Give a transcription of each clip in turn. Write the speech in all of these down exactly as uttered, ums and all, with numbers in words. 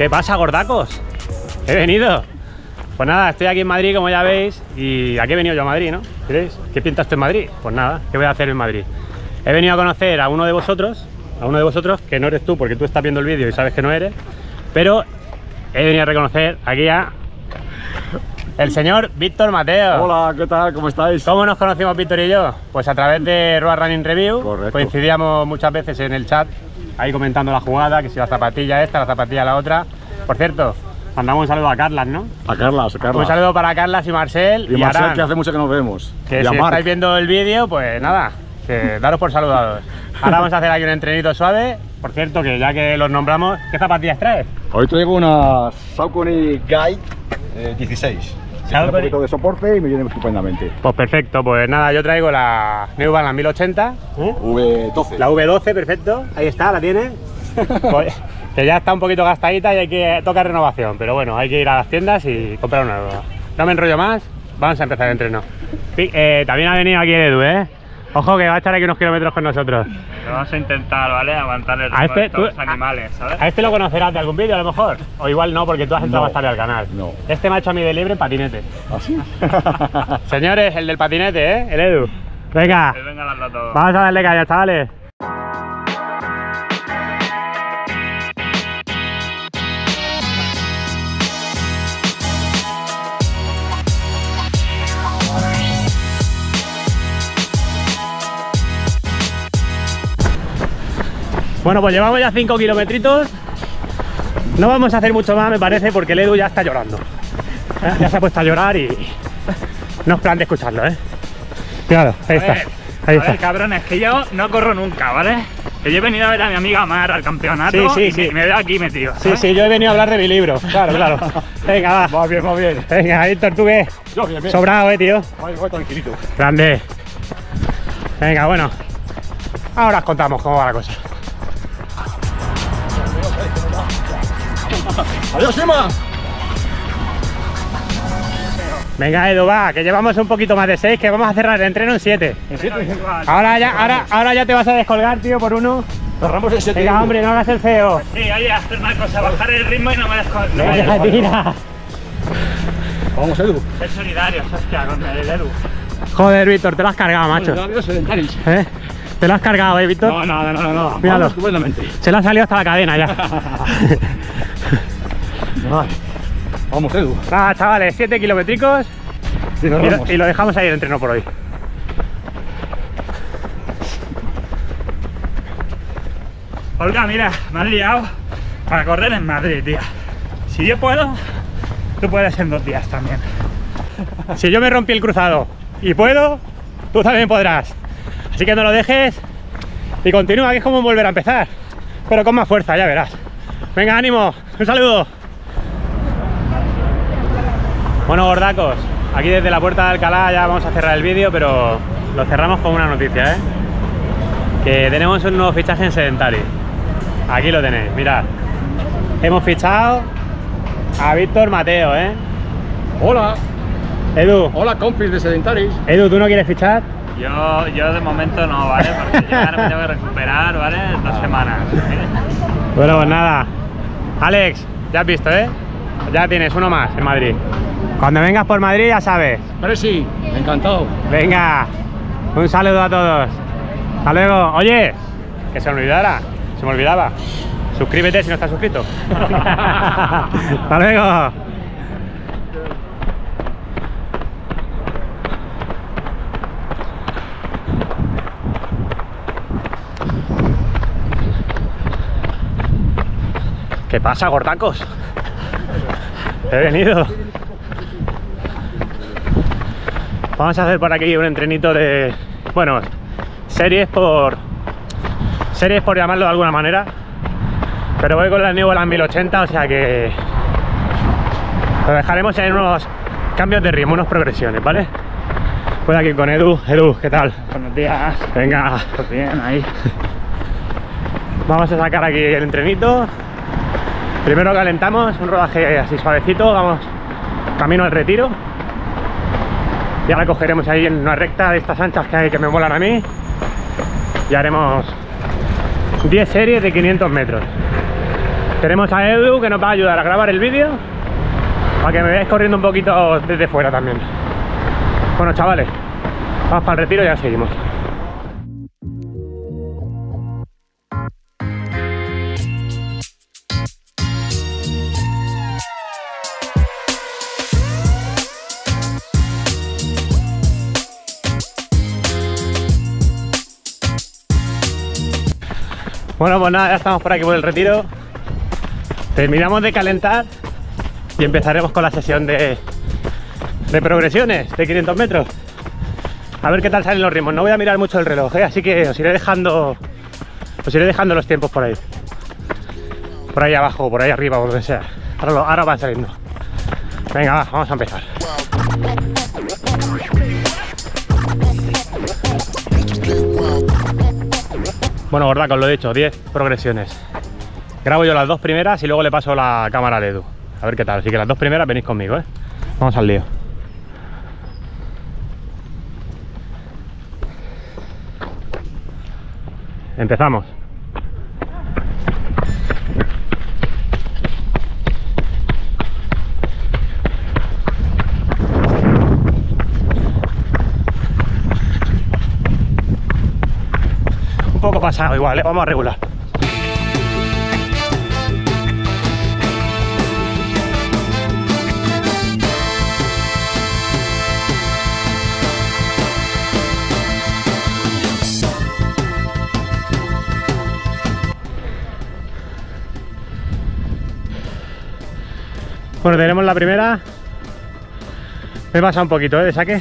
¿Qué pasa, gordacos? He venido. Pues nada, estoy aquí en Madrid, como ya veis. ¿Y a qué he venido yo a Madrid, no? ¿Queréis? ¿Qué pinta esto en Madrid? Pues nada, ¿qué voy a hacer en Madrid? He venido a conocer a uno de vosotros, a uno de vosotros, que no eres tú, porque tú estás viendo el vídeo y sabes que no eres. Pero he venido a reconocer aquí a el señor Víctor Mateo. Hola, ¿qué tal? ¿Cómo estáis? ¿Cómo nos conocimos Víctor y yo? Pues a través de Road Running Review. Correcto. Coincidíamos muchas veces en el chat, ahí comentando la jugada, que si la zapatilla esta, la zapatilla la otra. Por cierto, mandamos un saludo a Carlas, ¿no? A Carlas, a Carlas. Un saludo para Carlas y Marcel. Y, y Marcel, Arán, que hace mucho que nos vemos. Que y si Marc. estáis viendo el vídeo, pues nada, que daros por saludados. Ahora vamos a hacer aquí un entrenito suave. Por cierto, que ya que los nombramos, ¿qué zapatillas traes? Hoy traigo una Saucony Guide eh, dieciséis. Tiene un poquito de soporte y me viene estupendamente. Pues perfecto, pues nada, yo traigo la New Balance mil ochenta. ¿eh? V doce. La V doce, perfecto. Ahí está, la tiene. Pues, que ya está un poquito gastadita y hay que tocar renovación. Pero bueno, hay que ir a las tiendas y comprar una nueva. No me enrollo más, vamos a empezar el entreno. Eh, también ha venido aquí Edu, ¿eh? Ojo que va a estar aquí unos kilómetros con nosotros. Vamos a intentar, ¿vale? Aguantar el ritmo A este, de estos tú- animales, ¿sabes? A este lo conocerás de algún vídeo a lo mejor. O igual no, porque tú has entrado No, más tarde al canal. no. Este me ha hecho a mí de libre en patinete. ¿Así? Señores, el del patinete, ¿eh? El Edu. Venga, Que vengan las dos. vamos a darle caña, chavales. Bueno, pues llevamos ya cinco kilometritos. No vamos a hacer mucho más, me parece, porque el Edu ya está llorando. ¿Eh? Ya se ha puesto a llorar y no es plan de escucharlo, ¿eh? Claro, ahí A está. ver, Ahí a está. ver, cabrones, que yo no corro nunca, ¿vale? Que yo he venido a ver a mi amiga Mar al campeonato Sí, sí, y sí. Me, me veo aquí metido, Sí, ¿sabes? sí, yo he venido a hablar de mi libro. Claro, claro. Venga, va. Va bien, va bien. Venga, Víctor, ¿tú qué? Yo bien, bien. Sobrado, eh, tío. Voy, voy tranquilito. Grande. Venga, bueno. Ahora os contamos cómo va la cosa. ¡Adiós, Emma! Venga, Edu, va, que llevamos un poquito más de seis, que vamos a cerrar el entreno en siete. Ahora ya, ahora, ahora ya te vas a descolgar, tío, por uno. Cerramos el siete. Venga, hombre, no hagas el feo. Sí, oye, hacer una cosa, bajar el ritmo y no me desco... no me Venga, desco- tira. Vamos, Edu. Ser solidarios, hostia, con el Edu. Joder, Víctor, te lo has cargado, macho. Adiós, sedentaris. ¿Eh? Te lo has cargado, eh, Víctor. No, no, no, no, no. Míralo. Vamos estupendamente. Se le ha salido hasta la cadena ya. Ay. Vamos, Edu. Nada, chavales, siete kilométricos Sí, y nos lo, vamos. y lo dejamos ahí el entreno por hoy. Olga, mira, me has liado para correr en Madrid, tía. Si yo puedo, tú puedes en dos días también. Si yo me rompí el cruzado y puedo, tú también podrás. Así que no lo dejes y continúa, que es como volver a empezar. Pero con más fuerza, ya verás. Venga, ánimo, un saludo. Bueno, gordacos, aquí desde la puerta de Alcalá ya vamos a cerrar el vídeo, pero lo cerramos con una noticia, ¿eh? Que tenemos un nuevo fichaje en Sedentary. Aquí lo tenéis, mirad. Hemos fichado a Víctor Mateo, ¿eh? Hola. Edu, Hola, compis de sedentaris. Edu, ¿tú no quieres fichar? Yo, yo de momento no, ¿vale? Porque yo ahora me tengo que recuperar, ¿vale? Dos semanas. Bueno, pues nada. Alex, ya has visto, ¿eh? Ya tienes uno más en Madrid. Cuando vengas por Madrid ya sabes. Pero sí, encantado. Venga, un saludo a todos. Hasta luego. Oye, que se me olvidara. Se me olvidaba. Suscríbete si no estás suscrito. Hasta luego. ¿Qué pasa, gordacos? He venido. Vamos a hacer por aquí un entrenito de... Bueno, series por... Series por llamarlo de alguna manera. Pero voy con la New Balance mil ochenta, o sea que... Lo dejaremos en unos cambios de ritmo, unas progresiones, ¿vale? Voy aquí con Edu. Edu, ¿qué tal? Buenos días. Venga. Pues bien, ahí. Vamos a sacar aquí el entrenito. Primero calentamos, un rodaje así suavecito, vamos camino al retiro. Y ahora cogeremos ahí en una recta de estas anchas que hay que me molan a mí. Y haremos diez series de quinientos metros. Tenemos a Edu que nos va a ayudar a grabar el vídeo para que me veáis corriendo un poquito desde fuera también. Bueno, chavales, vamos para el retiro y ya seguimos. Bueno, pues nada, ya estamos por aquí por el retiro. Terminamos de calentar y empezaremos con la sesión de, de progresiones de quinientos metros. A ver qué tal salen los ritmos. No voy a mirar mucho el reloj, ¿eh? Así que os iré dejando os iré dejando los tiempos por ahí. Por ahí abajo, por ahí arriba, o donde sea. Ahora, lo, ahora van saliendo. Venga, va, vamos a empezar. Bueno, gordaco, os lo he dicho, diez progresiones. Grabo yo las dos primeras y luego le paso la cámara al Edu. A ver qué tal. Así que las dos primeras venís conmigo, ¿eh? Vamos al lío. Empezamos. Un poco pasado igual, ¿eh? Vamos a regular. Bueno, tenemos la primera. Me pasa un poquito, ¿eh? De saque.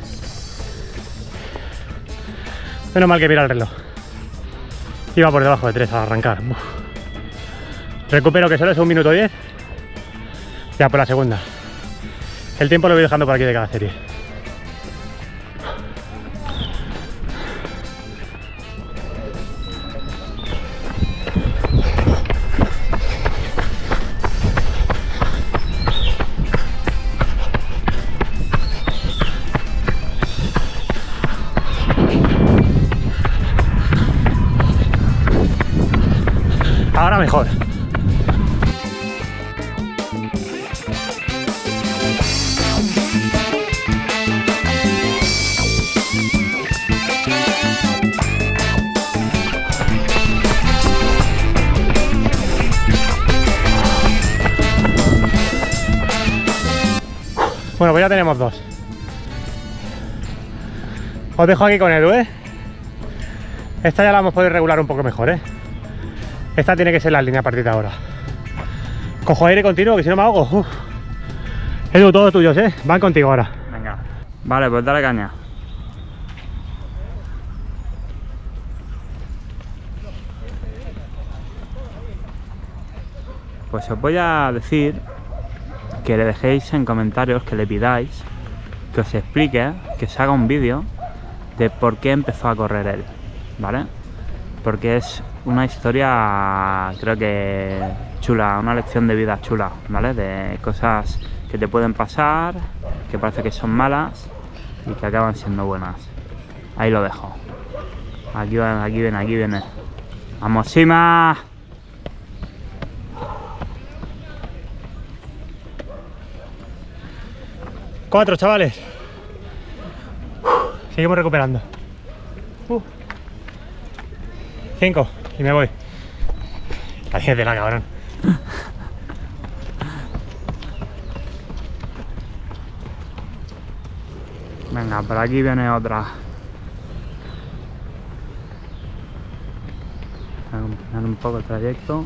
Menos mal que mira el reloj. Iba por debajo de tres al arrancar. Uf. Recupero que solo es un minuto diez. Ya por la segunda. El tiempo lo voy dejando por aquí de cada serie. Ahora mejor. Bueno, pues ya tenemos dos. Os dejo aquí con Edu, ¿eh? Esta ya la hemos podido regular un poco mejor, ¿eh? Esta tiene que ser la línea a partir de ahora. Cojo aire continuo, que si no me ahogo. Uf. Edu, todos tuyos, ¿eh? Van contigo ahora. Venga. Vale, pues dale caña. Pues os voy a decir que le dejéis en comentarios, que le pidáis que os explique, que se haga un vídeo de por qué empezó a correr él, ¿vale? Porque es una historia, creo que chula, una lección de vida chula, ¿vale? De cosas que te pueden pasar, que parece que son malas y que acaban siendo buenas. Ahí lo dejo. Aquí viene, aquí viene, aquí viene. ¡Vamos, Sima! Cuatro, chavales. Uf, seguimos recuperando. Uh. Cinco. Y me voy. La diez de la cabrón. Venga, por aquí viene otra. Voy a acompañar un poco el trayecto.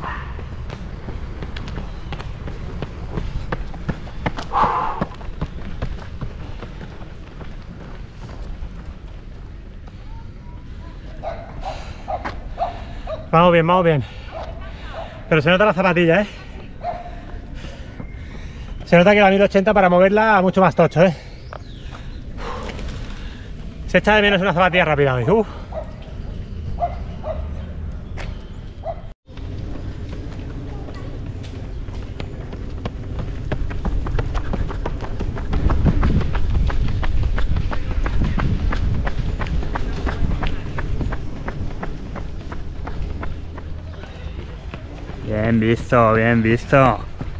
Vamos bien, vamos bien. Pero se nota la zapatilla, ¿eh? Se nota que la mil ochenta para moverla mucho más tocho, ¿eh? Se echa de menos una zapatilla rápida hoy. Uf. Bien visto, bien visto.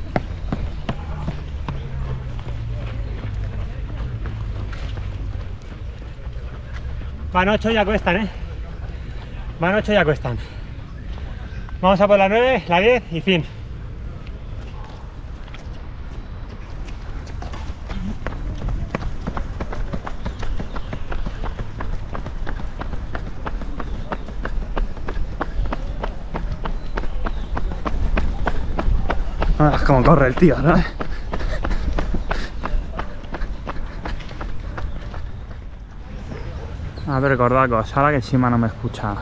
Van ocho y ya cuestan, ¿eh? Van ocho y ya cuestan. Vamos a por la nueve, la diez y fin. Ah, como corre el tío, ¿no? A ver, recordacos, ahora que Sima no me escucha.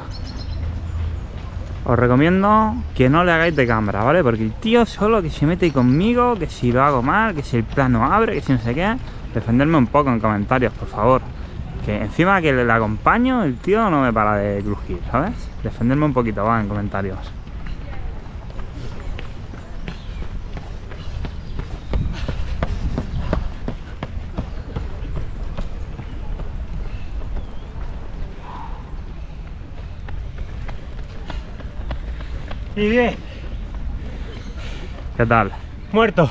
Os recomiendo que no le hagáis de cámara, ¿vale? Porque el tío solo que se mete conmigo, que si lo hago mal, que si el plano abre, que si no sé qué. Defenderme un poco en comentarios, por favor. Que encima que le acompaño, el tío no me para de crujir, ¿sabes? Defenderme un poquito, va, en comentarios. Y diez. ¿Qué tal? Muerto.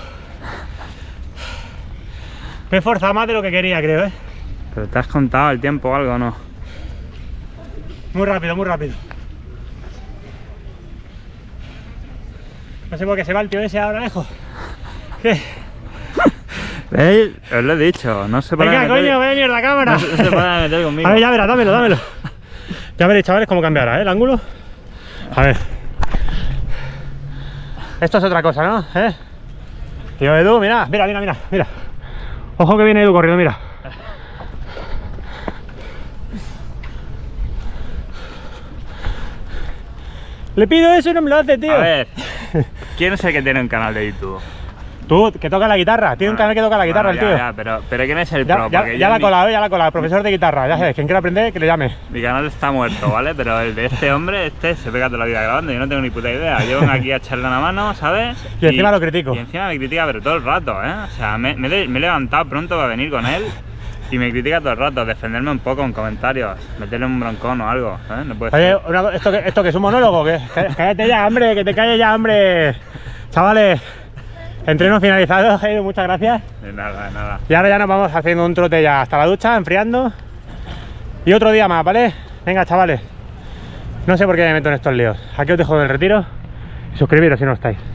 Me he esforzado más de lo que quería, creo, ¿eh? ¿Pero te has contado el tiempo o algo o no? Muy rápido, muy rápido. No sé por qué se va el tío ese ahora lejos. ¿Qué? ¿Veis? Os lo he dicho, no se Venga, puede meter... coño, ve mierda cámara. No se, no se puede meter conmigo. A ver, ya verás, dámelo, dámelo. Ya veréis, chavales, cómo cambiará, ¿eh? El ángulo. A ver. Esto es otra cosa, ¿no? ¿Eh? Tío Edu, mira, mira, mira, mira, mira. Ojo que viene Edu corriendo, mira. Le pido eso y no me lo hace, tío. A ver, ¿quién es el que tiene un canal de YouTube? Tú, que toca la guitarra. Tiene un canal que toca la guitarra, bueno, el ya, tío. Ya, pero, pero ¿quién es el Ya, pro? ya, Porque ya yo la ha mi- colado, ya la ha colado. Profesor de guitarra, ya sabes. Quien quiera aprender, que le llame. Mi canal está muerto, ¿vale? Pero el de este hombre, este se pega toda la vida grabando. Yo no tengo ni puta idea. Yo vengo aquí a echarle una mano, ¿sabes? Y encima lo critico. Y encima me critica, pero todo el rato, ¿eh? O sea, me, me, he- me he levantado pronto para venir con él y me critica todo el rato. Defenderme un poco en comentarios, meterle un broncón o algo, ¿eh? No puede Oye, ser. una co- ¿esto, que, ¿esto que es un monólogo? ¿Qué? Cá- Cállate ya, hombre, que te calles ya, hombre. Chavales, entreno finalizado, Edu, muchas gracias. De nada, de nada. Y ahora ya nos vamos haciendo un trote ya hasta la ducha, enfriando. Y otro día más, ¿vale? Venga, chavales. No sé por qué me meto en estos líos. Aquí os dejo el retiro. Y suscribiros si no estáis.